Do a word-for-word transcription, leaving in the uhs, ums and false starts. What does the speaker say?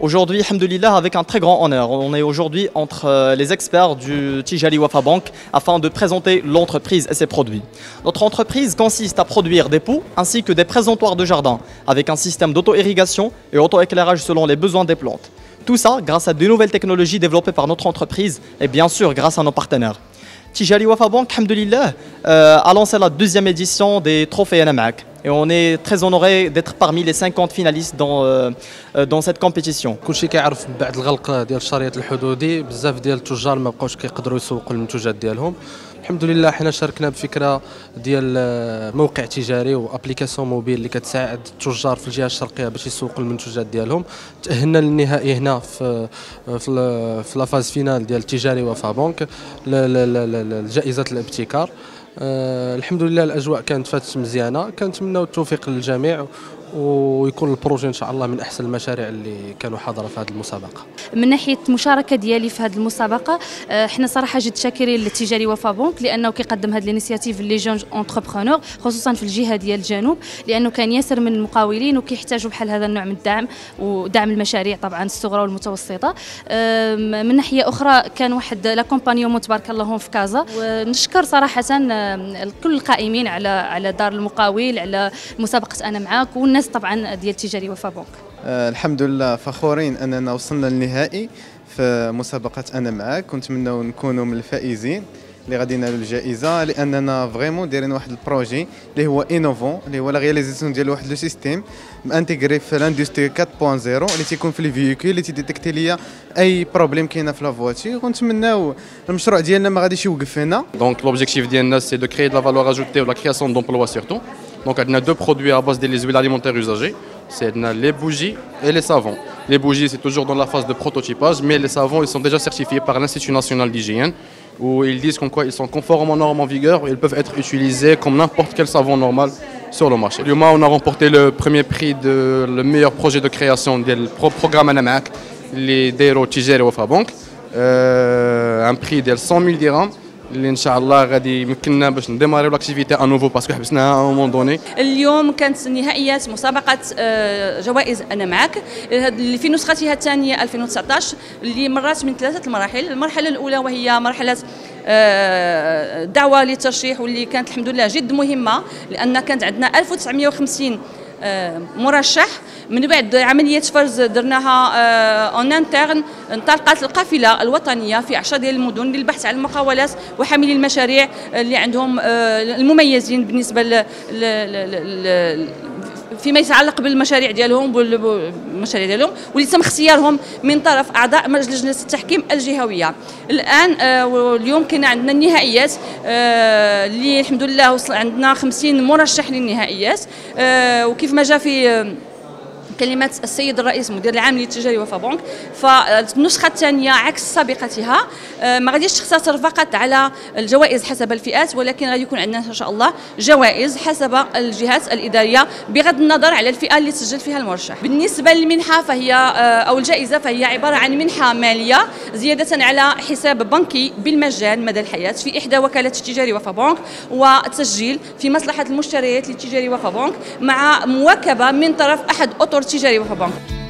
Aujourd'hui, alhamdoulilah, avec un très grand honneur, on est aujourd'hui entre les experts du Tijari Wafa Bank afin de présenter l'entreprise et ses produits. Notre entreprise consiste à produire des pots ainsi que des présentoirs de jardin avec un système d'auto-irrigation et auto-éclairage selon les besoins des plantes. Tout ça grâce à de nouvelles technologies développées par notre entreprise et bien sûr grâce à nos partenaires. Tijari Wafa Bank, alhamdoulilah, euh, a lancé la deuxième édition des trophées Ana Maak. Et on est très honoré d'être parmi les cinquante finalistes dans, euh, dans cette compétition. كلشي كيعرف بعد الغلق ديال الشريط الحدودي بزاف ديال التجار ما بقاوش كيقدروا يسوقوا المنتوجات ديالهم. الحمد لله حنا شاركنا بفكره ديال موقع تجاري وابليكاسيون موبيل اللي كتساعد التجار في الجهه الشرقيه باش يسوقوا المنتوجات ديالهم. تاهلنا للنهائي هنا في في في لافاز فينال ديال تجاري وفا بنك لجائزه الابتكار. أه الحمد لله الاجواء كانت فاتت مزيانه، كنتمناو التوفيق للجميع ويكون البروجي ان شاء الله من احسن المشاريع اللي كانوا حاضره في هذه المسابقه. من ناحيه المشاركه ديالي في هذه المسابقه احنا صراحه جد شاكرين للتجاري وفا بنك لانه كيقدم هذه الانيسياتيف لي جون اونتربرونور خصوصا في الجهه ديال الجنوب، لانه كان ياسر من المقاولين وكيحتاجوا بحال هذا النوع من الدعم ودعم المشاريع طبعا الصغرى والمتوسطه. من ناحيه اخرى كان واحد لا كومبانيون تبارك الله في كازا، ونشكر صراحه كل القائمين على على دار المقاول على مسابقه انا معاك والناس طبعا ديال تجاري وفا بنك. أه الحمد لله فخورين اننا وصلنا للنهائي في مسابقه انا معاك، كنتمناو نكونوا من الفائزين اللي غادي ينالوا الجائزه، لاننا فريمون دايرين واحد البروجي اللي هو انوفون اللي هو لا رياليزاسيون ديال واحد لو سيستيم مانتيغري في لاندستري أربعة فاصلة صفر اللي تيكون في الفييكول اللي تيديتيكتي ليا اي بروبليم كاينه في لا فواتير، ونتمناو المشروع ديالنا ما غاديش يوقف هنا. دونك لوبجيكتيف ديالنا سي دو كريي دو لا فالور اجوتي و لا كرياسيون دومبلوا سيرتو. Donc on a deux produits à base des huiles alimentaires usagées, c'est les bougies et les savons. Les bougies c'est toujours dans la phase de prototypage, mais les savons ils sont déjà certifiés par l'Institut national d'hygiène où ils disent qu'en quoi ils sont conformes aux normes en vigueur et ils peuvent être utilisés comme n'importe quel savon normal sur le marché. Lyoma on a remporté le premier prix de le meilleur projet de création du programme Ana Maak, les Deiro Tijari Wafa Bank, un prix de cent mille dirhams. اللي ان شاء الله غادي يمكننا باش نديماريو لاكتيفيتي انوفو باسكو حبسناها ا مومون دوني. اليوم كانت نهائيات مسابقه جوائز انا معك اللي في نسختها الثانيه ألفين وتسعطاش اللي مرات من ثلاثه المراحل. المرحله الاولى وهي مرحله دعوه للترشيح واللي كانت الحمد لله جد مهمه لان كانت عندنا ألف وتسعمائة وخمسين مرشح. من بعد عملية فرز درناها اون انترن، انطلقت القافلة الوطنية في عشرة ديال المدن للبحث عن المقاولات وحاملي المشاريع اللي عندهم المميزين بالنسبة ل فيما يتعلق بالمشاريع ديالهم بالمشاريع ديالهم واللي تم اختيارهم من طرف اعضاء مجلس لجنه التحكيم الجهويه. الان اليوم كاين عندنا النهائيات اللي الحمد لله وصل عندنا خمسين مرشح للنهائيات، وكيف ما جاء في كلمات السيد الرئيس مدير العام للتجاري وفا بنك فالنسخه الثانيه عكس سابقتها ما غاديش تقتصر فقط على الجوائز حسب الفئات، ولكن غادي يكون عندنا ان شاء الله جوائز حسب الجهات الاداريه بغض النظر على الفئه اللي سجل فيها المرشح. بالنسبه للمنحه فهي او الجائزه فهي عباره عن منحه ماليه زياده على حساب بنكي بالمجان مدى الحياه في احدى وكالات التجاري وفا بنك، وتسجيل في مصلحه المشتريات للتجاري وفا بنك مع مواكبه من طرف احد اطر تجاري وفا بنك.